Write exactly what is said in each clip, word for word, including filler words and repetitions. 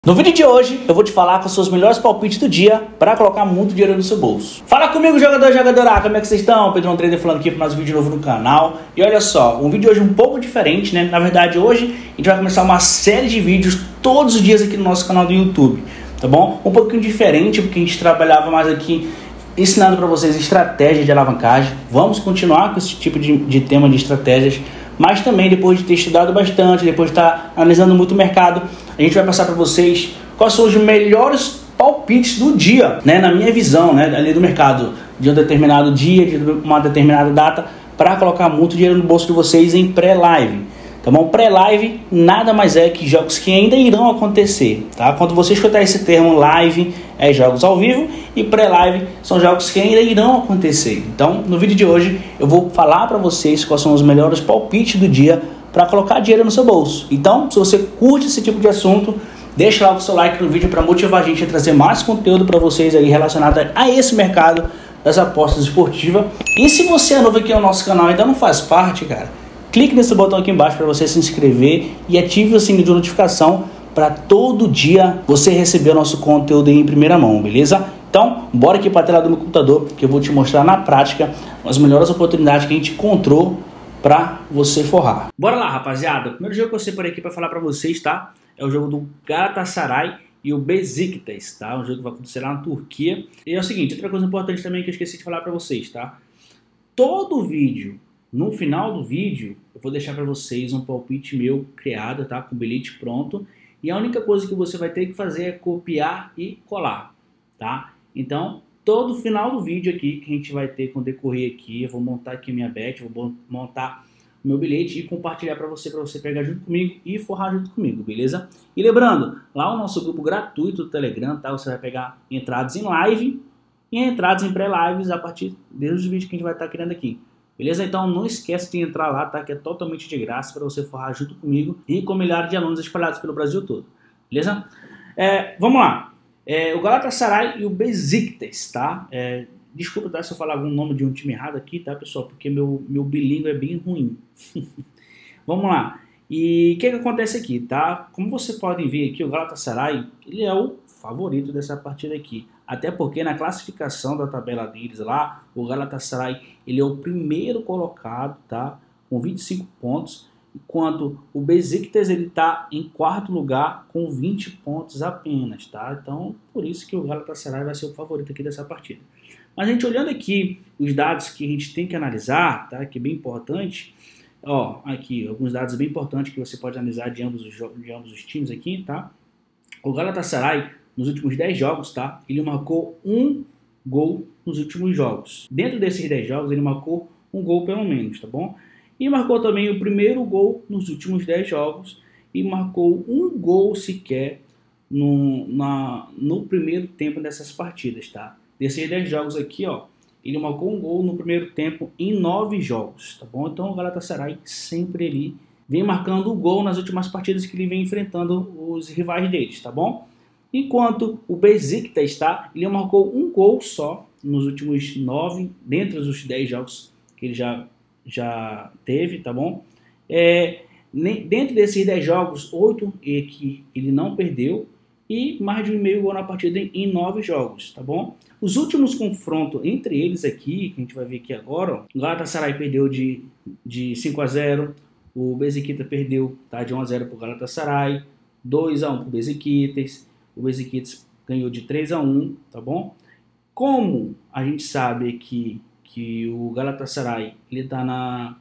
No vídeo de hoje eu vou te falar com os seus melhores palpites do dia para colocar muito dinheiro no seu bolso. Fala comigo, jogador e jogadora, como é que vocês estão? Pedrão Trader falando aqui para mais um vídeo novo no canal. E olha só, um vídeo hoje um pouco diferente, né? Na verdade hoje a gente vai começar uma série de vídeos todos os dias aqui no nosso canal do YouTube, tá bom? Um pouquinho diferente porque a gente trabalhava mais aqui ensinando para vocês estratégia de alavancagem. Vamos continuar com esse tipo de, de tema de estratégias, mas também depois de ter estudado bastante, depois de estar analisando muito o mercado, a gente vai passar para vocês quais são os melhores palpites do dia, né, na minha visão, né, ali do mercado, de um determinado dia, de uma determinada data, para colocar muito dinheiro no bolso de vocês em pré-live. Tá bom? Pré-live nada mais é que jogos que ainda irão acontecer, tá? Quando você escutar esse termo live, é jogos ao vivo, e pré-live são jogos que ainda irão acontecer. Então, no vídeo de hoje, eu vou falar para vocês quais são os melhores palpites do dia para colocar dinheiro no seu bolso. Então, se você curte esse tipo de assunto, deixa lá o seu like no vídeo para motivar a gente a trazer mais conteúdo para vocês aí relacionado a esse mercado das apostas esportivas. E se você é novo aqui no nosso canal e ainda não faz parte, cara, clique nesse botão aqui embaixo para você se inscrever e ative o sininho de notificação para todo dia você receber o nosso conteúdo aí em primeira mão, beleza? Então, bora aqui para a tela do meu computador que eu vou te mostrar na prática as melhores oportunidades que a gente encontrou para você forrar. Bora lá, rapaziada. O primeiro jogo que eu separei aqui para falar para vocês, tá? É o jogo do Galatasaray e o Besiktas, tá? Um jogo que vai acontecer lá na Turquia. E é o seguinte, outra coisa importante também que eu esqueci de falar para vocês, tá? Todo vídeo, no final do vídeo, eu vou deixar para vocês um palpite meu criado, tá? Com o bilhete pronto. E a única coisa que você vai ter que fazer é copiar e colar, tá? Então, todo final do vídeo aqui que a gente vai ter com o decorrer aqui, eu vou montar aqui minha bet, vou montar o meu bilhete e compartilhar para você, para você pegar junto comigo e forrar junto comigo, beleza? E lembrando, lá o nosso grupo gratuito do Telegram, tá? Você vai pegar entradas em live e entradas em pré-lives a partir dos vídeos que a gente vai estar criando aqui. Beleza? Então não esquece de entrar lá, tá? Que é totalmente de graça para você forrar junto comigo e com milhares de alunos espalhados pelo Brasil todo. Beleza? É, vamos lá. É, o Galatasaray e o Besiktas, tá? É, desculpa, tá, se eu falar algum nome de um time errado aqui, tá, pessoal? Porque meu, meu bilíngue é bem ruim. Vamos lá. E o que, que acontece aqui, tá? Como vocês podem ver aqui, o Galatasaray, ele é o favorito dessa partida aqui. Até porque na classificação da tabela deles lá, o Galatasaray, ele é o primeiro colocado, tá? Com vinte e cinco pontos. Enquanto o Besiktas, ele tá em quarto lugar com vinte pontos apenas, tá? Então, por isso que o Galatasaray vai ser o favorito aqui dessa partida. Mas a gente olhando aqui os dados que a gente tem que analisar, tá? Que é bem importante. Ó, aqui, alguns dados bem importantes que você pode analisar de ambos os, de ambos os times aqui, tá? O Galatasaray, nos últimos dez jogos, tá? Ele marcou um gol nos últimos jogos. Dentro desses dez jogos, ele marcou um gol pelo menos, tá bom? E marcou também o primeiro gol nos últimos dez jogos e marcou um gol sequer no, na, no primeiro tempo dessas partidas, tá? Desses dez jogos aqui, ó, ele marcou um gol no primeiro tempo em nove jogos, tá bom? Então o Galatasaray sempre ali vem marcando o gol nas últimas partidas que ele vem enfrentando os rivais deles, tá bom? Enquanto o Besiktas, tá? Ele marcou um gol só nos últimos nove, dentro dos dez jogos que ele já já teve, tá bom? É, dentro desses dez jogos, oito é que ele não perdeu e mais de um e meio gol na partida em nove jogos, tá bom? Os últimos confrontos entre eles aqui, que a gente vai ver aqui agora, ó, o Galatasaray perdeu de, de cinco a zero, o Besiktas perdeu, tá, de um a zero para o Galatasaray, dois a um para o Besiktas, o Besiktas ganhou de três a um, tá bom? Como a gente sabe que que o Galatasaray ele está na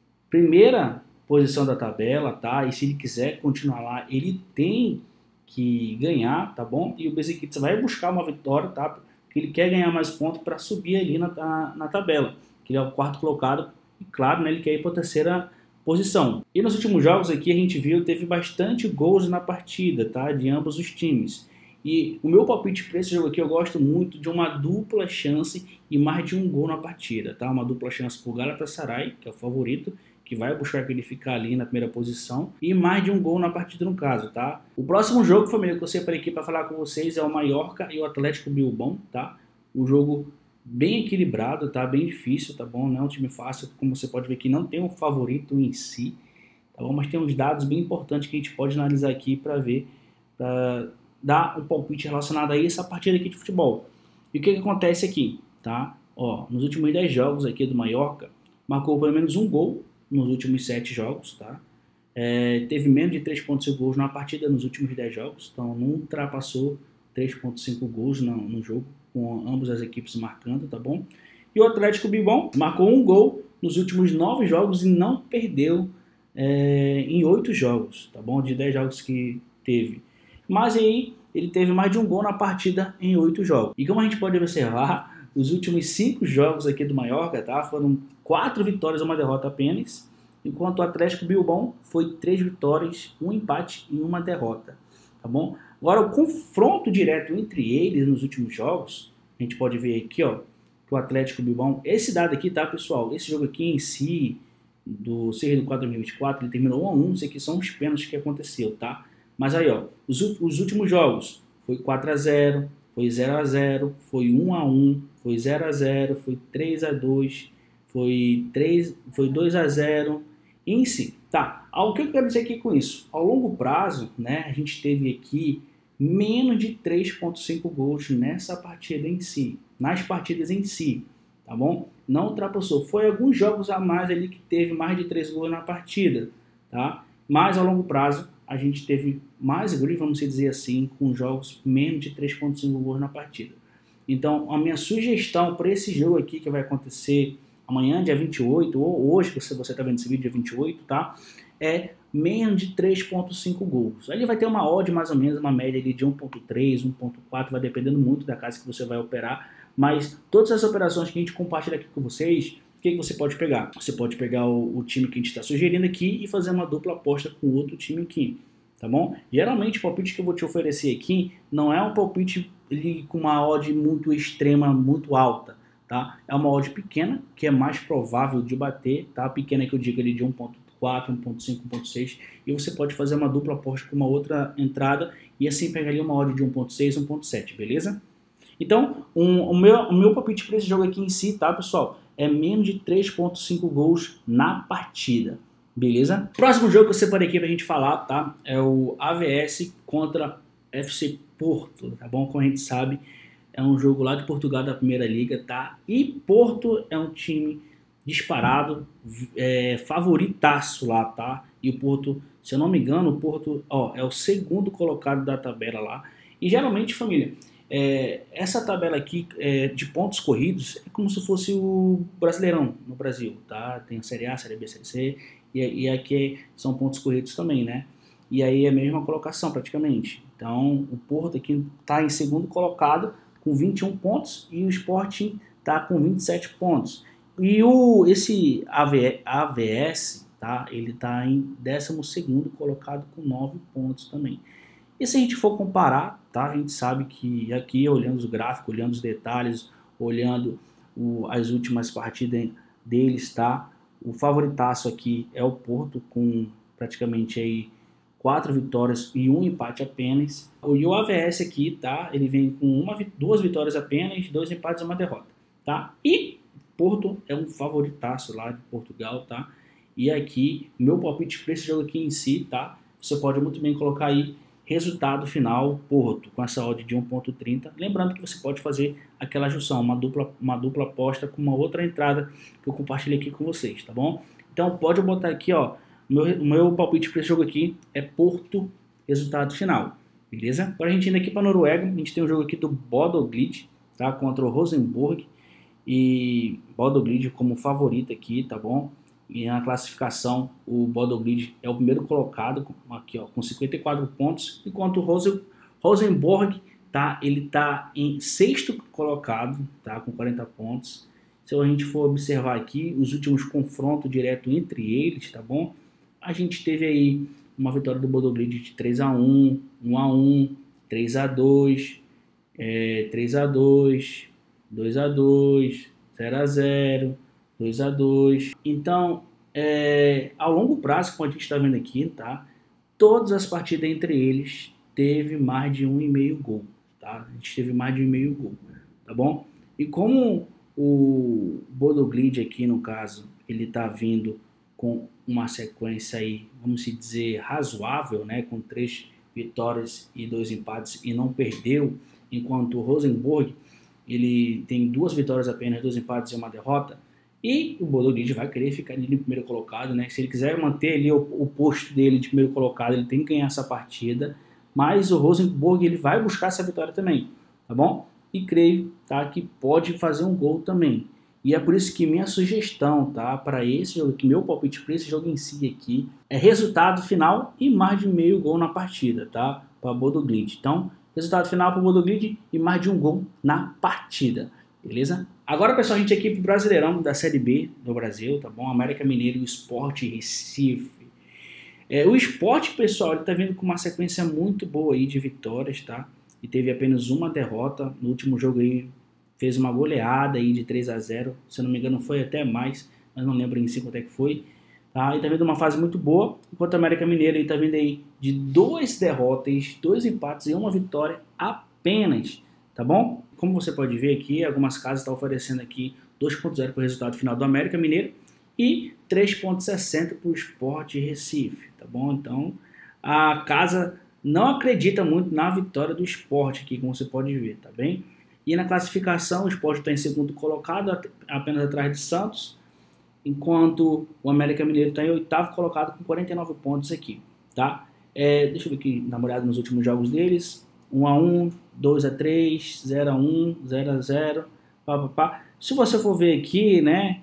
primeira posição da tabela, tá? E se ele quiser continuar lá, ele tem que ganhar, tá bom? E o Besiktas vai buscar uma vitória, tá? Porque ele quer ganhar mais pontos para subir ali na, na, na tabela, que ele é o quarto colocado e claro, né, ele quer ir para a terceira posição. E nos últimos jogos aqui a gente viu teve bastante gols na partida, tá? De ambos os times. E o meu palpite para esse jogo aqui, eu gosto muito de uma dupla chance e mais de um gol na partida, tá? Uma dupla chance para o Galatasaray, que é o favorito, que vai buscar que ele ficar ali na primeira posição, e mais de um gol na partida no caso, tá? O próximo jogo, família, que eu separei aqui para falar com vocês é o Mallorca e o Atlético Bilbao, tá? Um jogo bem equilibrado, tá? Bem difícil, tá bom? Não é um time fácil, como você pode ver que não tem um favorito em si, tá bom? Mas tem uns dados bem importantes que a gente pode analisar aqui para ver, para dar um palpite relacionado a essa partida aqui de futebol. E o que, que acontece aqui, tá? Ó, nos últimos dez jogos aqui do Mallorca, marcou pelo menos um gol nos últimos sete jogos, tá? É, teve menos de três ponto cinco gols na partida nos últimos dez jogos, então não ultrapassou três ponto cinco gols no, no jogo, com ambas as equipes marcando, tá bom? E o Atlético Bilbao marcou um gol nos últimos nove jogos e não perdeu é, em oito jogos, tá bom? De dez jogos que teve. Mas aí ele teve mais de um gol na partida em oito jogos. E como a gente pode observar, os últimos cinco jogos aqui do Mallorca, tá? Foram quatro vitórias e uma derrota apenas, enquanto o Atlético Bilbao foi três vitórias, um empate e uma derrota, tá bom? Agora, o confronto direto entre eles nos últimos jogos, a gente pode ver aqui, ó, que o Atlético Bilbao, esse dado aqui, tá, pessoal? Esse jogo aqui em si, do seis de quatro de dois mil e vinte e quatro, ele terminou um a um, isso aqui são os pênaltis que aconteceu, tá? Mas aí, ó, os, os últimos jogos, foi quatro a zero, foi zero a zero, foi um a um, foi zero a zero, foi três a dois, foi, três, foi dois a zero, em si, tá? O que eu quero dizer aqui com isso? Ao longo prazo, né, a gente teve aqui menos de três ponto cinco gols nessa partida em si, nas partidas em si, tá bom? Não ultrapassou. Foi alguns jogos a mais ali que teve mais de três gols na partida, tá? Mas ao longo prazo a gente teve mais gols, vamos dizer assim, com jogos menos de três ponto cinco gols na partida. Então, a minha sugestão para esse jogo aqui que vai acontecer amanhã, dia vinte e oito, ou hoje, se você está vendo esse vídeo, dia vinte e oito, tá? É menos de três ponto cinco gols. Aí ele vai ter uma odd mais ou menos, uma média ali de um ponto três, um ponto quatro, vai dependendo muito da casa que você vai operar, mas todas as operações que a gente compartilha aqui com vocês, o que, que você pode pegar? Você pode pegar o, o time que a gente está sugerindo aqui e fazer uma dupla aposta com outro time aqui, tá bom? Geralmente o palpite que eu vou te oferecer aqui não é um palpite ele, com uma odd muito extrema, muito alta, tá? É uma odd pequena, que é mais provável de bater, tá? Pequena que eu digo ali de um ponto quatro, um ponto cinco, um ponto seis, e você pode fazer uma dupla aposta com uma outra entrada e assim pegaria uma odd de um ponto seis, um ponto sete, beleza? Então, um, o, meu, o meu palpite para esse jogo aqui em si, tá, pessoal? É menos de três ponto cinco gols na partida, beleza? Próximo jogo que eu separei aqui pra gente falar, tá? É o A V S contra F C Porto, tá bom? Como a gente sabe, é um jogo lá de Portugal da Primeira Liga, tá? E Porto é um time disparado, é, favoritaço lá, tá? E o Porto, se eu não me engano, o Porto, ó, é o segundo colocado da tabela lá. E geralmente, família, é, essa tabela aqui é, de pontos corridos é como se fosse o Brasileirão no Brasil, tá? Tem a Série A, Série B, Série C, e, e aqui são pontos corridos também, né? E aí é a mesma colocação praticamente. Então, o Porto aqui tá em segundo colocado com vinte e um pontos e o Sporting tá com vinte e sete pontos. E o, esse A V S, tá, ele está em décimo segundo colocado com nove pontos também. E se a gente for comparar, tá, a gente sabe que aqui, olhando os gráficos, olhando os detalhes, olhando o, as últimas partidas deles, tá, o favoritaço aqui é o Porto, com praticamente aí quatro vitórias e um empate apenas. E o A V S aqui, tá, ele vem com uma, duas vitórias apenas, dois empates e uma derrota, tá? E Porto é um favoritaço lá de Portugal, tá? E aqui, meu palpite para esse jogo aqui em si, tá? Você pode muito bem colocar aí resultado final Porto, com essa odd de um ponto trinta. Lembrando que você pode fazer aquela junção, uma dupla, uma dupla aposta com uma outra entrada que eu compartilhei aqui com vocês, tá bom? Então pode botar aqui, ó, meu, o meu palpite para esse jogo aqui é Porto, resultado final, beleza? Agora a gente indo aqui para a Noruega, a gente tem um jogo aqui do Bodo Glimt, tá? Contra o Rosenborg. E Bodo Glimt como favorito aqui, tá bom? E na classificação, o Bodo Glimt é o primeiro colocado, aqui ó, com cinquenta e quatro pontos, enquanto o Rosen, Rosenborg, tá? Ele tá em sexto colocado, tá? Com quarenta pontos. Se a gente for observar aqui os últimos confrontos direto entre eles, tá bom? A gente teve aí uma vitória do Bodo Glimt de três a um, um a um, três a dois, é, três a dois, dois a dois, zero a zero, dois a dois. Então, é, ao longo prazo, como a gente está vendo aqui, tá? Todas as partidas entre eles teve mais de um e meio gol, tá? A gente teve mais de um e meio gol, tá bom? E como o Bodo Glimt aqui, no caso, ele tá vindo com uma sequência aí, vamos dizer, razoável, né? Com três vitórias e dois empates e não perdeu, enquanto o Rosenborg ele tem duas vitórias apenas, dois empates e uma derrota. E o Bodo Glimt vai querer ficar ali no primeiro colocado, né? Se ele quiser manter ali o, o posto dele de primeiro colocado, ele tem que ganhar essa partida. Mas o Rosenborg ele vai buscar essa vitória também, tá bom? E creio, tá, que pode fazer um gol também. E é por isso que minha sugestão, tá, para esse jogo, que meu palpite para esse jogo em si aqui é resultado final e mais de meio gol na partida, tá? Para Bodo Glimt. Então, resultado final para o Bodo Glimt e mais de um gol na partida. Beleza? Agora, pessoal, a gente aqui pro Brasileirão da Série B do Brasil, tá bom? América Mineiro e o Sport Recife. É, o Sport, pessoal, ele tá vindo com uma sequência muito boa aí de vitórias, tá? E teve apenas uma derrota. No último jogo aí fez uma goleada aí de três a zero. Se eu não me engano foi até mais, mas não lembro em si quanto é que foi. Tá? E tá vindo uma fase muito boa, enquanto o América Mineiro ele tá vindo aí de duas derrotas, dois empates e uma vitória apenas, tá bom? Como você pode ver aqui, algumas casas estão oferecendo aqui dois ponto zero para o resultado final do América Mineiro e três ponto sessenta para o Sport Recife, tá bom? Então, a casa não acredita muito na vitória do Sport aqui, como você pode ver, tá bem? E na classificação, o Sport está em segundo colocado, apenas atrás de Santos, enquanto o América Mineiro está em oitavo colocado com quarenta e nove pontos aqui, tá? É, deixa eu ver aqui, dar uma olhada nos últimos jogos deles. um a um, dois a três, zero a um, zero a zero, pá, pá, pá. Se você for ver aqui, né,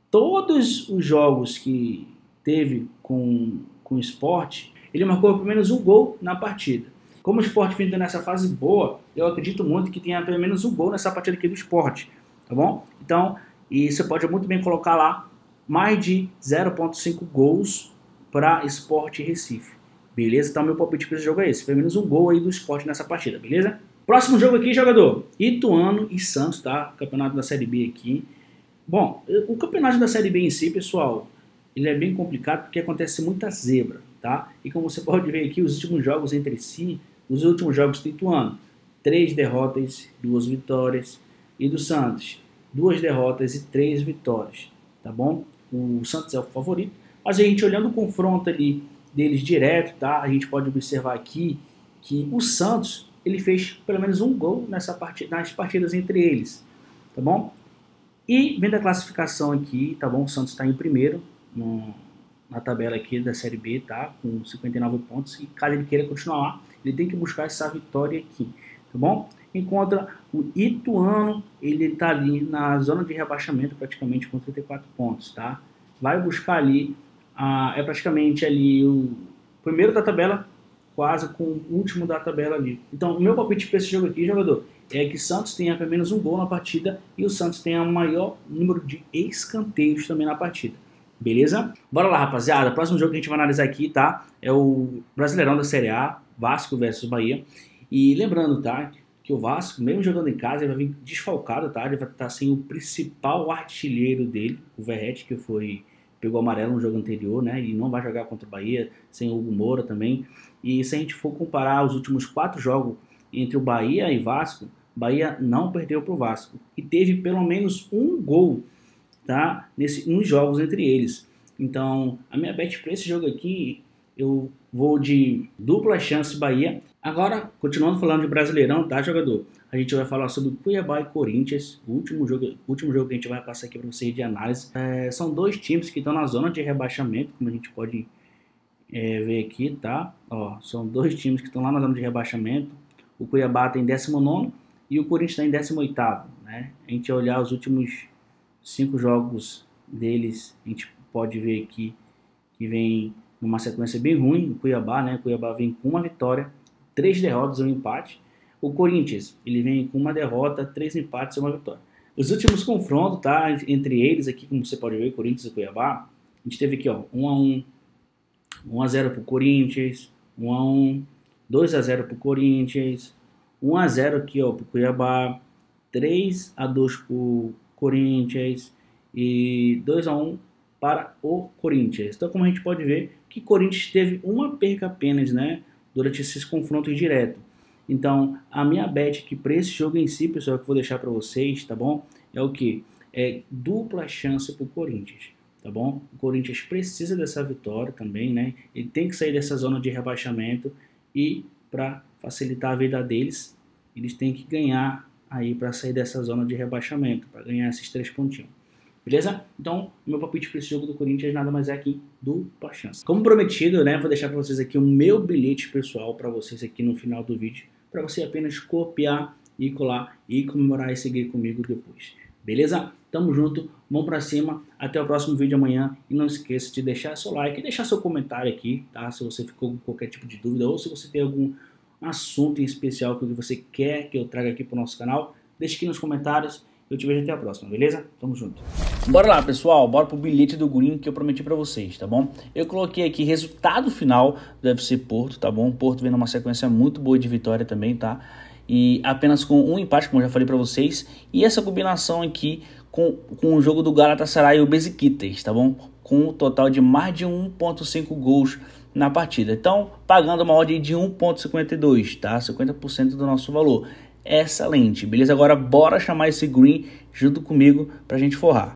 todos os jogos que teve com, com o Sport, ele marcou pelo menos um gol na partida. Como o Sport vindo nessa fase boa, eu acredito muito que tenha pelo menos um gol nessa partida aqui do Sport, tá bom? Então, e você pode muito bem colocar lá mais de zero ponto cinco gols para Sport Recife. Beleza? Então meu palpite para esse jogo é esse. Pelo menos um gol aí do Sport nessa partida, beleza? Próximo jogo aqui, jogador. Ituano e Santos, tá? Campeonato da Série B aqui. Bom, o campeonato da Série B em si, pessoal, ele é bem complicado porque acontece muita zebra, tá? E como você pode ver aqui, os últimos jogos entre si, os últimos jogos do Ituano, três derrotas, duas vitórias. E do Santos, duas derrotas e três vitórias, tá bom? O Santos é o favorito. Mas a gente olhando o confronto ali deles direto, tá? A gente pode observar aqui que o Santos, ele fez pelo menos um gol nessa partida, nas partidas entre eles, tá bom? E vendo a classificação aqui, tá bom? O Santos está em primeiro no, na tabela aqui da Série B, tá? Com cinquenta e nove pontos. E caso ele queira continuar lá, ele tem que buscar essa vitória aqui, tá bom? Enquanto o Ituano, ele tá ali na zona de rebaixamento praticamente com trinta e quatro pontos, tá? Vai buscar ali, ah, é praticamente ali o primeiro da tabela, quase com o último da tabela ali. Então, o meu palpite para esse jogo aqui, jogador, é que Santos tenha pelo menos um gol na partida e o Santos tenha o maior número de escanteios também na partida. Beleza? Bora lá, rapaziada. O próximo jogo que a gente vai analisar aqui, tá? É o Brasileirão da Série A, Vasco versus Bahia. E lembrando, tá? Que o Vasco, mesmo jogando em casa, ele vai vir desfalcado, tá? Ele vai estar sem o principal artilheiro dele, o Verratti, que foi... pegou amarelo no jogo anterior, né? E não vai jogar contra o Bahia, sem o Hugo Moura também. E se a gente for comparar os últimos quatro jogos entre o Bahia e Vasco, Bahia não perdeu para o Vasco. E teve pelo menos um gol, tá? Nesse, nos jogos entre eles. Então, a minha bet para esse jogo aqui, eu vou de dupla chance Bahia. Agora, continuando falando de Brasileirão, tá, jogador? A gente vai falar sobre Cuiabá e Corinthians, o último jogo, o último jogo que a gente vai passar aqui para vocês de análise. É, são dois times que estão na zona de rebaixamento, como a gente pode é, ver aqui, tá? Ó, são dois times que estão lá na zona de rebaixamento. O Cuiabá está em décimo nono e o Corinthians está em décimo oitavo, né? A gente olhar os últimos cinco jogos deles, a gente pode ver aqui que vem numa sequência bem ruim. O Cuiabá, né? O Cuiabá vem com uma vitória, três derrotas e um empate. O Corinthians, ele vem com uma derrota, três empates e uma vitória. Os últimos confrontos, tá? Entre eles aqui, como você pode ver, Corinthians e Cuiabá, a gente teve aqui, ó, um a um, um a zero pro Corinthians, um a um, dois a zero pro Corinthians, um a zero aqui, ó, pro Cuiabá, três a dois pro Corinthians e dois a um para o Corinthians. Então, como a gente pode ver, que Corinthians teve uma perca apenas, né, durante esses confrontos diretos. Então, a minha bet aqui para esse jogo em si, pessoal, que eu vou deixar para vocês, tá bom? É o que? É dupla chance para o Corinthians, tá bom? O Corinthians precisa dessa vitória também, né? Ele tem que sair dessa zona de rebaixamento e para facilitar a vida deles. Eles têm que ganhar aí para sair dessa zona de rebaixamento, para ganhar esses três pontinhos. Beleza? Então, meu palpite para esse jogo do Corinthians nada mais é aqui do Pachance. Como prometido, né, vou deixar para vocês aqui o meu bilhete pessoal para vocês aqui no final do vídeo, para você apenas copiar e colar e comemorar e seguir comigo depois. Beleza? Tamo junto, mão pra cima, até o próximo vídeo amanhã e não esqueça de deixar seu like e deixar seu comentário aqui, tá? Se você ficou com qualquer tipo de dúvida ou se você tem algum assunto em especial que você quer que eu traga aqui pro nosso canal, deixe aqui nos comentários. Eu te vejo até a próxima, beleza? Tamo junto. Bora lá, pessoal. Bora pro bilhete do Green que eu prometi pra vocês, tá bom? Eu coloquei aqui resultado final do F C Porto, tá bom? Porto vem numa sequência muito boa de vitória também, tá? E apenas com um empate, como eu já falei pra vocês. E essa combinação aqui com, com o jogo do Galatasaray e o Besiktas, tá bom? Com um total de mais de um ponto cinco gols na partida. Então, pagando uma odd de um ponto cinquenta e dois, tá? cinquenta por cento do nosso valor. Excelente, beleza? Agora bora chamar esse Green junto comigo pra gente forrar.